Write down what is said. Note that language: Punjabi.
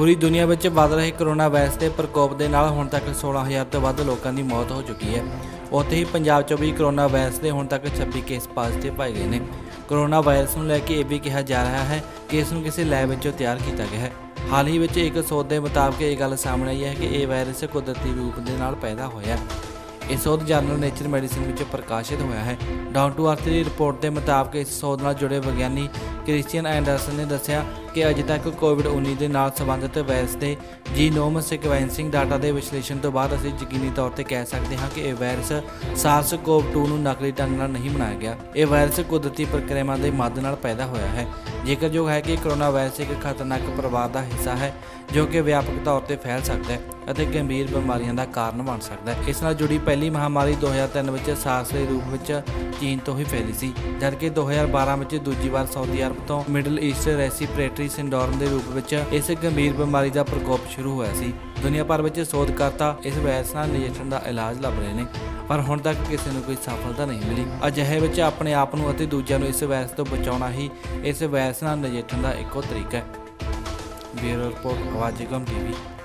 ਪੂਰੀ ਦੁਨੀਆ ਵਿੱਚ ਵੱਧ ਰਹੇ ਕੋਰੋਨਾ ਵਾਇਰਸ ਦੇ ਪ੍ਰਕੋਪ ਦੇ ਨਾਲ ਹੁਣ ਤੱਕ 16,000 ਤੋਂ ਵੱਧ ਲੋਕਾਂ ਦੀ ਮੌਤ ਹੋ ਚੁੱਕੀ ਹੈ। ਉੱਥੇ ਹੀ ਪੰਜਾਬ 'ਚ ਵੀ ਕੋਰੋਨਾ ਵਾਇਰਸ ਦੇ ਹੁਣ ਤੱਕ 26 ਕੇਸ ਪॉजिटिव ਪਾਏ ਗਏ ਨੇ। ਕੋਰੋਨਾ ਵਾਇਰਸ ਨੂੰ ਲੈ ਕੇ ਇਹ ਵੀ ਕਿਹਾ ਜਾ ਰਿਹਾ ਹੈ ਕਿ ਇਸ ਨੂੰ ਕਿਸੇ ਲੈਬ ਵਿੱਚੋਂ ਤਿਆਰ ਕੀਤਾ ਗਿਆ ਹੈ। ਹਾਲ ਹੀ ਵਿੱਚ ਇੱਕ ਸੋਧ ਦੇ ਮੁਤਾਬਕ ਇਹ ਗੱਲ ਸਾਹਮਣੇ ਆਈ ਹੈ ਕਿ ਇਹ ਵਾਇਰਸ ਕੁਦਰਤੀ ਰੂਪ ਦੇ ਨਾਲ ਪੈਦਾ ਹੋਇਆ। ਇਹ ਸੋਧ ਜਰਨਲ ਨੇਚਰ ਮੈਡੀਸਿਨ ਵਿੱਚ ਪ੍ਰਕਾਸ਼ਿਤ ਹੋਇਆ ਹੈ। Down to earth the report ਦੇ ਮੁਤਾਬਕ ਇਸ ਸੋਧ ਨਾਲ ਜੁੜੇ ਵਿਗਿਆਨੀ ਕ੍ਰਿਸਚੀਅਨ ਐਂਡਰਸਨ ਨੇ ਦੱਸਿਆ ਕਿ ਅਜੇ ਤੱਕ ਕੋਵਿਡ-19 ਦੇ ਨਾਲ ਸੰਬੰਧਿਤ ਵਾਇਰਸ ਦੇ ਜੀਨੋਮ ਸੀਕੁਐਂਸਿੰਗ ਡਾਟਾ ਦੇ ਵਿਸ਼ਲੇਸ਼ਣ ਤੋਂ ਬਾਅਦ ਅਸੀਂ ਯਕੀਨੀ ਤੌਰ ਤੇ ਕਹਿ ਸਕਦੇ ਹਾਂ ਕਿ ਇਹ ਵਾਇਰਸ SARS-CoV-2 ਨੂੰ ਨਕਲੀ ਢੰਗ ਨਾਲ ਨਹੀਂ ਬਣਾਇਆ ਗਿਆ। ਇਹ ਵਾਇਰਸ ਕੁਦਰਤੀ ਪ੍ਰਕਿਰਿਆਵਾਂ ਦੇ ਮੱਧ ਨਾਲ ਪੈਦਾ ਹੋਇਆ ਹੈ। ਜ਼ਿਕਰਯੋਗ ਹੈ ਕਿ ਕੋਰੋਨਾ ਵਾਇਰਸ ਇੱਕ ਖਤਰਨਾਕ ਪਰਿਵਾਰ ਦਾ ਹਿੱਸਾ ਹੈ ਜੋ ਕਿ ਵਿਆਪਕ ਤੌਰ ਤੇ ਫੈਲ ਸਕਦਾ ਹੈ ਅਤੇ ਗੰਭੀਰ ਬਿਮਾਰੀਆਂ ਦਾ ਕਾਰਨ ਬਣ ਸਕਦਾ ਹੈ। ਇਸ ਨਾਲ ਜੁੜੀ ਪਹਿਲੀ ਮਹਾਮਾਰੀ 2003 ਵਿੱਚ ਸਾਰਸ ਦੇ ਰੂਪ ਵਿੱਚ ਚੀਨ ਤੋਂ ਹੀ ਫੈਲੀ ਸੀ, ਜਦਕਿ 2012 ਵਿੱਚ ਦੂਜੀ ਵਾਰ ਸਾਊਦੀ ਅਰਬ ਤੋਂ ਮਿਡਲ ਈਸਟ ਰੈਸਪੀਰੇਟਰੀ ਸਿੰਡਰੋਮ ਦੇ ਰੂਪ ਵਿੱਚ ਇਸ ਗੰਭੀਰ ਬਿਮਾਰੀ ਦਾ ਪ੍ਰਕੋਪ ਸ਼ੁਰੂ ਹੋਇਆ ਸੀ। ਦੁਨੀਆ ਭਰ ਵਿੱਚ ਸ਼ੋਧਕਰਤਾ ਇਸ ਵਾਇਰਸ ਨਾਲ ਨਜਿੱਠਣ ਦਾ ਇਲਾਜ ਲੱਭ ਰਹੇ ਨੇ, ਪਰ ਹੁਣ ਤੱਕ ਕਿਸੇ ਨੂੰ ਕੋਈ ਸਫਲਤਾ ਨਹੀਂ ਮਿਲੀ। ਅਜਿਹੇ ਵਿੱਚ ਆਪਣੇ ਆਪ ਨੂੰ ਅਤੇ ਦੂਜਿਆਂ ਨੂੰ ਇਸ ਵਾਇਰਸ ਤੋਂ ਬਚਾਉਣਾ ਹੀ ਇਸ ਵਾਇਰਸ ਨਾਲ ਨਜਿੱਠਣ ਦਾ ਇੱਕੋ ਤਰੀਕਾ ਹੈ। ਬਿਊਰੋ ਰਿਪੋਰਟ, ਆਵਾਜ਼ ਨਿਗਮ TV।